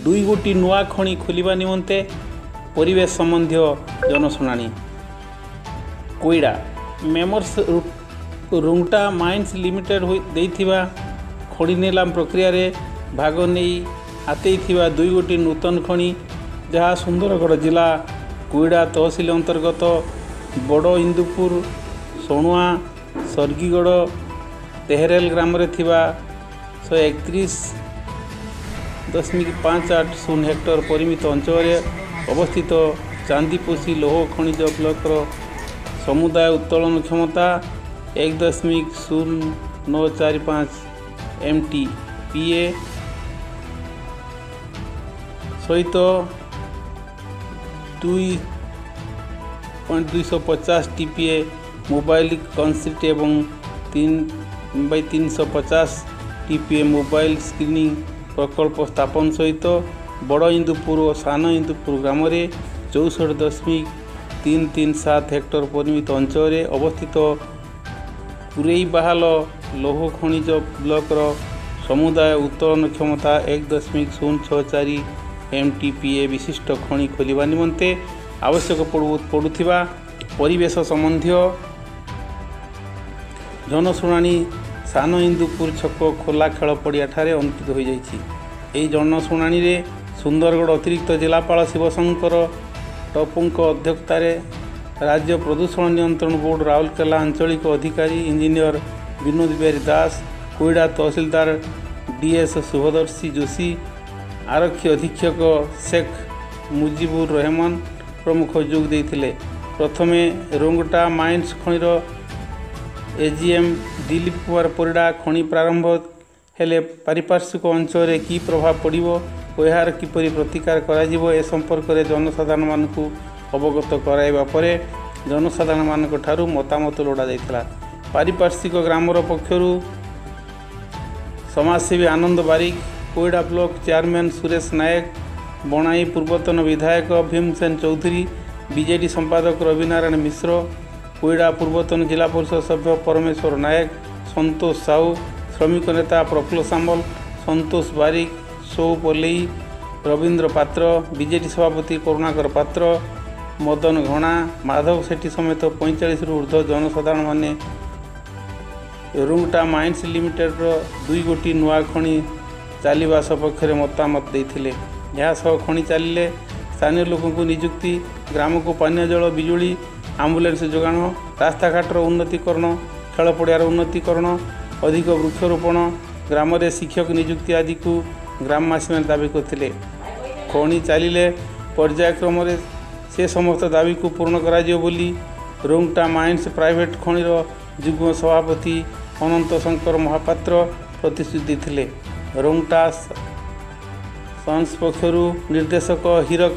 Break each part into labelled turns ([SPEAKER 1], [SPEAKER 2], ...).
[SPEAKER 1] दुई गोटी नुआ खଣି खोलिबा निमंते परिवेश संबंधी जनशुणाणी। Koida messrs Rungta mines limited देइथिबा खଣି नीलाम प्रक्रिया रे भाग नहीं हाथेइथिबा दुई गोटी नूतन खଣି जहाँ सुंदरगढ़ जिला कोईडा तहसिल अंतर्गत बड़ इंदुपुर सोणुआ सर्गीगढ़ तेहरेल ग्राम रे थिबा 131.580 हेक्टर परिमित अंचल अवस्थित चांदीपोशी लौह खनिज ब्लॉक समुदाय उत्तोलन क्षमता 1.0945 MTPA सहित 2.250 TPA मोबाइल कंसिट एवं 3/350 TPA मोबाइल स्क्रीनिंग प्रकल्प स्थापन सहित बड़ इंदुपुर और सान इंदुपुर ग्राम 64.337 हेक्टर परिमित अंचल अवस्थित पुरई बाहाल लौह खनिज ब्लॉक समुदाय उत्तोलन क्षमता 1.064 MTPA विशिष्ट खଣି खोलिबा निमंते आवश्यक पड़ुथिबा परिवेश संबंधी जनशुणाणी सान इंदुपुर छक खोला खेल पड़िया ठारे अनुष्ठित हो जाइछि। एही जनशुणाणी रे सुंदरगढ़ अतिरिक्त जिलापाल शिवशंकर टपुंक अध्यक्षतार राज्य प्रदूषण नियंत्रण बोर्ड राउरकेला आंचलिक अधिकारी इंजीनियर विनोद बिहारी दास कोईडा तहसीलदार DS शुभदर्शी जोशी आरक्षी अधीक्षक शेख मुजिबुर रहमान प्रमुख जोग देइथिले। प्रथमे रोंगटा माइन्स खणीर AGM दिलीप कुमार परिड़ा खଣି प्रारंभ हेले पारिपार्श्विक अंचल की प्रभाव पड़िबो और यार किपरि प्रतिकार कराजिबो ए संपर्क में जनसाधारण मानकु अवगत कराइबा परे जनसाधारण मानक ठारू मतामत लोड़ा जाइथिला। पारिपार्श्विक ग्रामर पक्षरु समाजसेवी आनंद बारिक कोईडा ब्लॉक चेयरमैन सुरेश नायक बनाई पूर्वतन विधायक भीमसेन चौधरी बीजेडी संपादक रविनारायण मिश्र कोईडा पूर्वतन जिला परिषद सभ्य परमेश्वर नायक संतोष साहू श्रमिक नेता प्रफुल्ल सामल संतोष बारिक सौ पल्लई रवींद्र पात्र बीजेडी सभापति करुणाकर पात्र मदन घणा माधव सेठी समेत 45 रु ऊर्ध्व जनसाधारण माने रुंगटा माइन्स लिमिटेड दुई गोटी नुआ खଣି चालिबा सपक्ष में मतामत देइथिले। यह खଣି चलिले स्थानीय लोकों को नियुक्ति ग्राम को पानीय जल बिजुली आम्बुलेंस जोगाण रास्ताघाटर उन्नतीकरण खेल पड़ियार उन्नतीकरण अधिक वृक्षरोपण ग्राम रे शिक्षक नियुक्ति आदि को ग्रामवासी मैंने दाबी करते। खଣି चलिले पर्यायक्रम से समस्त दाबी को पूर्ण कराजियो बोली रुंगटा माइन्स प्राइवेट खणीर युग्म सभापति अनंत शंकर महापात्र प्रतिश्रुति देते। रुंगटा सन्स पक्षरु निर्देशक हिरक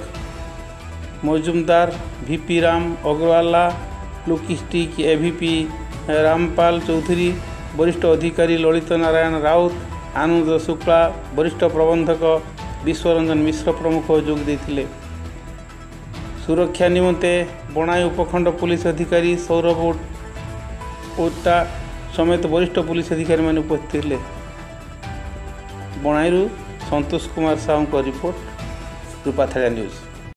[SPEAKER 1] मजुमदार VP राम अग्रवाला लुकिस्टिक AVP रामपाल चौधरी वरिष्ठ अधिकारी ललित नारायण राउत आनंद शुक्ला वरिष्ठ प्रबंधक विश्वरंजन मिश्र प्रमुख जोग देते। सुरक्षा निमंते बनाई उपखंड पुलिस अधिकारी सौरभ ओटा समेत वरिष्ठ पुलिस अधिकारी मान उपस्थित थे। बनाईरू संतोष कुमार साहू रिपोर्ट रूपाथाड़ा न्यूज।